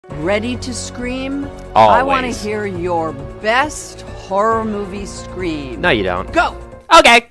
Ready to scream? Always. I want to hear your best horror movie scream. No, you don't. Go! Okay.